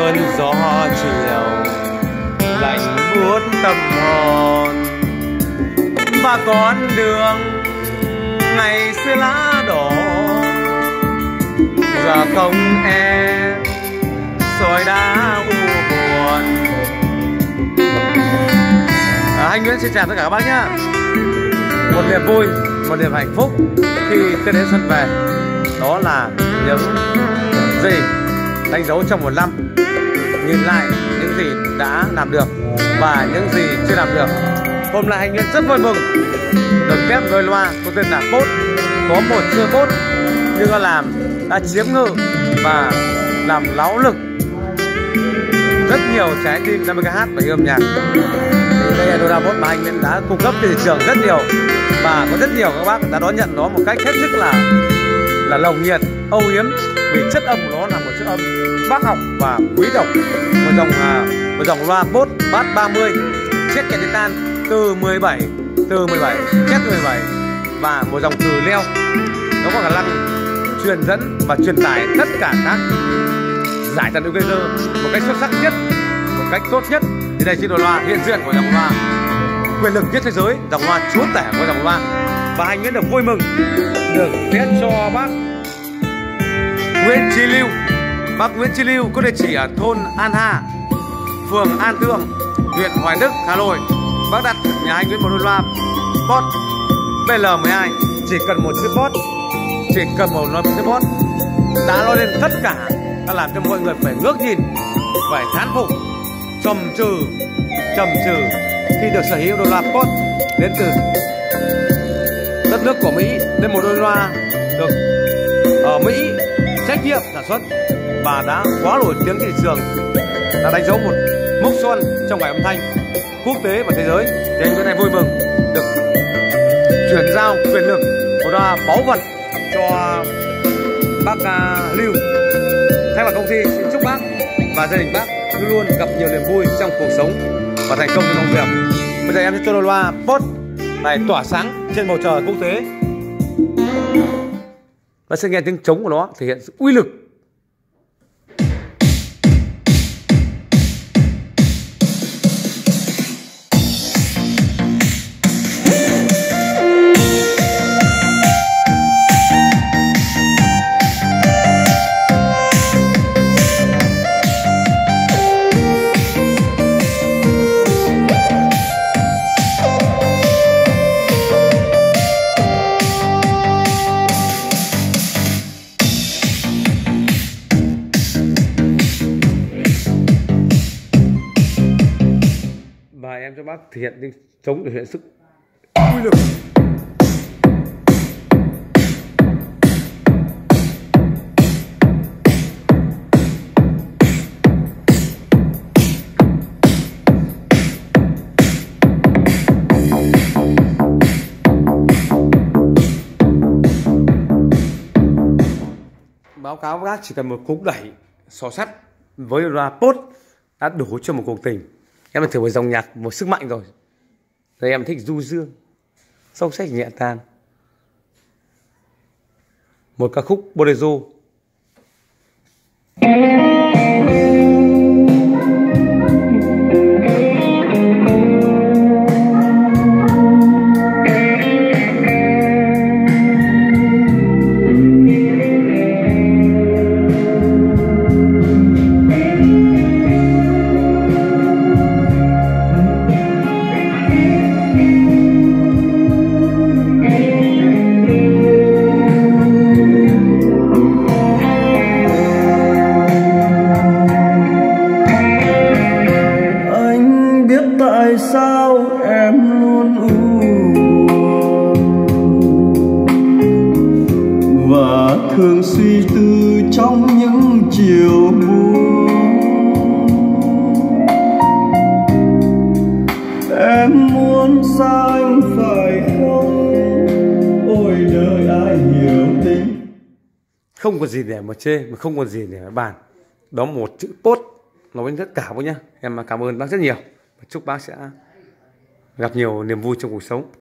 cơn gió chiều lạnh buốt tâm hồn, và con đường ngày xưa lá đỏ giờ không e sỏi đá u buồn. Anh Nguyễn xin chào tất cả các bác nhá. Một niềm vui, một niềm hạnh phúc khi Tết đến xuân về, đó là những gì đánh dấu trong một năm, nhìn lại những gì đã làm được và những gì chưa làm được. Hôm nay anh Nguyễn rất vui mừng được ghép đôi loa có tên là Bốt. Có một chưa Bốt nhưng đã chiếm ngự và làm láu lực rất nhiều trái tim đam mê ca hát và yêu âm nhạc. Đây là đôi loa Bốt mà anh Nguyễn đã cung cấp trên thị trường rất nhiều, và có rất nhiều các bác đã đón nhận nó một cách hết sức là nồng nhiệt, âu yếm, vì chất âm của nó là một chất âm bác học và quý tộc. Một dòng loa Bốt Bass 30 chiếc kèn titan từ 17 chép 17 và một dòng từ leo. Nó có khả năng truyền dẫn và truyền tải tất cả các giải tần EQG một cách xuất sắc nhất, một cách tốt nhất. Thì đây chính là loa hiện diện của dòng loa quyền lực nhất thế giới, dòng loa chúa tể của dòng loa. Và anh Nguyễn được vui mừng được ghép cho bác Nguyễn Chí Lưu. Bác Nguyễn Chí Lưu có địa chỉ ở thôn An Hà, phường An Thượng, huyện Hoài Đức, Hà Nội. Bác đặt nhà anh Nguyễn một đôi loa Bốt BL12, chỉ cần một chiếc Bốt, chỉ cần một chiếc Bốt đã nói lên tất cả, đã làm cho mọi người phải ngước nhìn, phải thán phục, trầm trừ khi được sở hữu đôi loa Bốt đến từ đất nước của Mỹ, đến một đôi loa được ở Mỹ trách nhiệm sản xuất và đã quá nổi tiếng thị trường, đã đánh dấu một mốc son trong ngành âm thanh quốc tế và thế giới. Thì anh Nguyễn này vui mừng được chuyển giao quyền lực một loa báu vật cho bác Lưu. Thay mặt công ty xin chúc bác và gia đình bác luôn luôn gặp nhiều niềm vui trong cuộc sống và thành công trong công việc. Bây giờ em sẽ cho đôi loa Bốt này tỏa sáng trên bầu trời quốc tế. Và sẽ nghe tiếng trống của nó thể hiện sự uy lực. Và em cho bác thể hiện tiếng trống để thể hiện sức uy lực. Báo cáo với bác chỉ cần một cú đẩy xò sắt với loa Bốt đã đủ cho một cuộc tình. Em đã thử một dòng nhạc một sức mạnh rồi. Rồi em thích du dương, sâu sách nhẹ tan, một ca khúc bolero. Tại sao em luôn u và thường suy tư trong những chiều buồn? Em muốn xa anh phải không? Ôi đời ai hiểu tình. Không còn gì để mà chê, mà không còn gì để mà bàn. Đó một chữ Bốt nói với tất cả bác nhá. Em cảm ơn bác rất nhiều. Chúc bác sẽ gặp nhiều niềm vui trong cuộc sống.